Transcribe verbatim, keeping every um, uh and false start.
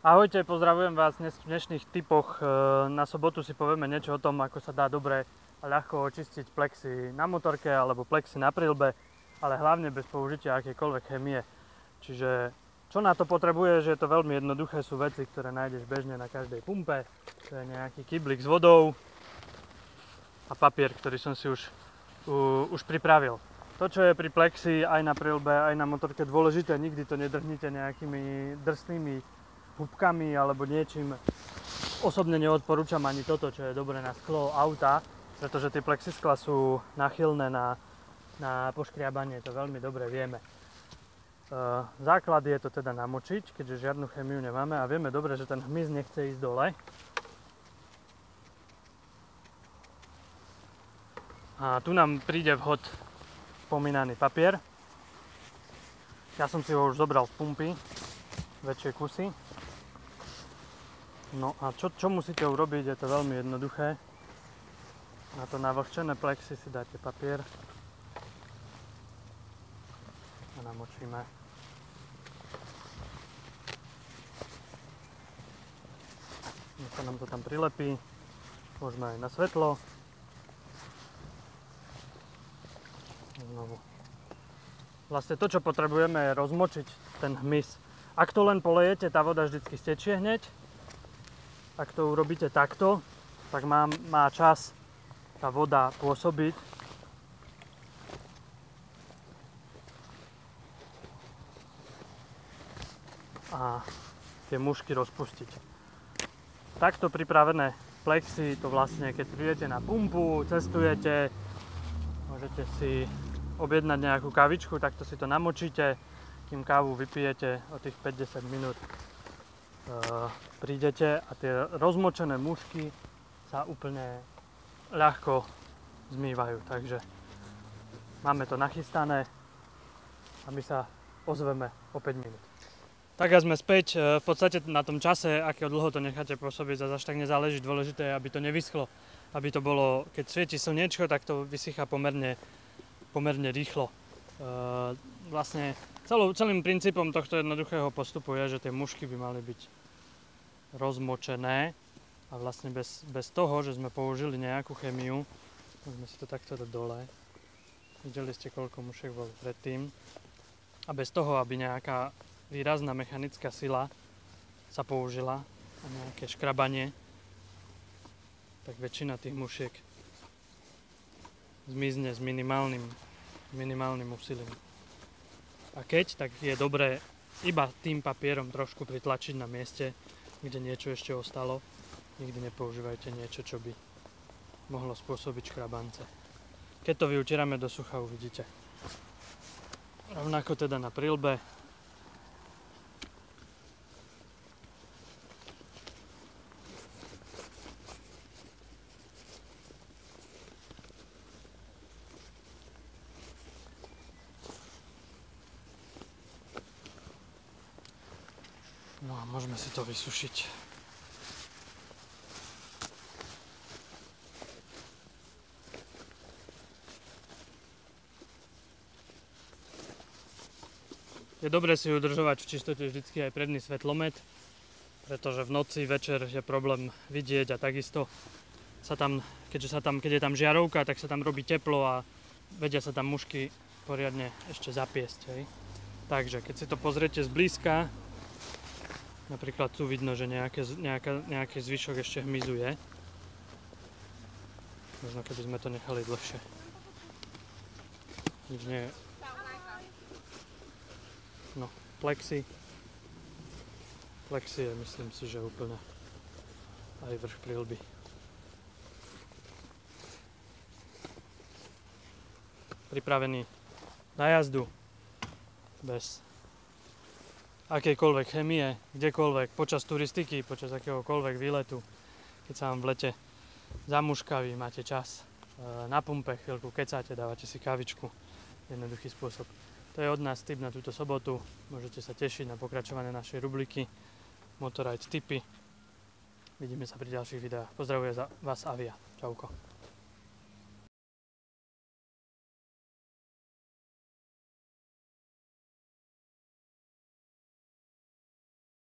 Ahojte, pozdravujem vás. Dnes v dnešných typoch na sobotu si povieme niečo o tom, ako sa dá dobre a ľahko očistiť plexy na motorke alebo plexy na prilbe, ale hlavne bez použitia akejkoľvek chémie. Čiže čo na to potrebuje, že je to veľmi jednoduché, sú veci, ktoré nájdeš bežne na každej pumpe. To je nejaký kyblík s vodou a papier, ktorý som si už, uh, už pripravil. To, čo je pri plexi aj na prilbe, aj na motorke dôležité, nikdy to nedrhnite nejakými drsnými húbkami alebo niečím. Osobne neodporúčam ani toto, čo je dobré na sklo auta, pretože tie plexiskla sú nachylné na, na poškriabanie, to veľmi dobre vieme. Základ je to teda namočiť, keďže žiadnu chémiu nemáme a vieme dobre, že ten hmyz nechce ísť dole. A tu nám príde vhod spomínaný papier. Ja som si ho už zobral z pumpy, väčšie kusy. No a čo, čo musíte urobiť, je to veľmi jednoduché. Na to navlhčené plexy si dáte papier a namočíme. Nech sa nám to tam prilepí, možno aj na svetlo. Znovu. Vlastne to, čo potrebujeme, je rozmočiť ten hmyz. Ak to len polejete, tá voda vždycky stečie hneď. Ak to urobíte takto, tak má, má čas tá voda pôsobiť. A tie mušky rozpustiť. Takto pripravené plexy, to vlastne keď prídete na pumpu, cestujete, môžete si objednať nejakú kavičku, takto si to namočíte, kým kávu vypijete o tých päť až desať minút. Uh, prídete a tie rozmočené mušky sa úplne ľahko zmývajú, takže máme to nachystané a my sa ozveme o päť minút. Tak a sme späť, v podstate na tom čase, akého dlho to necháte pôsobiť, zase až tak nezáleží, dôležité je, aby to nevyschlo, aby to bolo, keď svieti slniečko, tak to vysychá pomerne, pomerne rýchlo. Uh, vlastne Celou, celým princípom tohto jednoduchého postupu je, že tie mušky by mali byť rozmočené a vlastne bez, bez toho, že sme použili nejakú chémiu, môžeme si to takto dať dole, videli ste, koľko mušiek bolo predtým, a bez toho, aby nejaká výrazná mechanická sila sa použila a nejaké škrabanie, tak väčšina tých mušiek zmizne s minimálnym, minimálnym úsilím. A keď, tak je dobré iba tým papierom trošku pritlačiť na mieste, kde niečo ešte ostalo. Nikdy nepoužívajte niečo, čo by mohlo spôsobiť škrabance. Keď to vyutierame do sucha, uvidíte. Rovnako teda na prilbe. No a môžeme si to vysušiť. Je dobré si udržovať v čistote vždycky aj predný svetlomet, pretože v noci, večer je problém vidieť a takisto sa tam, keďže sa tam, keď je tam žiarovka, tak sa tam robí teplo a vedia sa tam mušky poriadne ešte zapiesť. Hej. Takže keď si to pozriete zblízka, napríklad tu vidno, že nejaké, nejaká, nejaký zvyšok ešte hmyzu je. Možno keby sme to nechali dlhšie. Nič nie je. No, plexi. Plexi je, myslím si, že úplne aj vrch prilby. Pripravený na jazdu bez akejkoľvek chémie, kdekoľvek, počas turistiky, počas akéhokoľvek výletu, keď sa vám v lete zamuškaví, máte čas na pumpe, chvíľku kecáte, dávate si kávičku, jednoduchý spôsob. To je od nás tip na túto sobotu, môžete sa tešiť na pokračovanie našej rubriky Motorride tipy. Vidíme sa pri ďalších videách. Pozdravuje vás Avia. Čauko.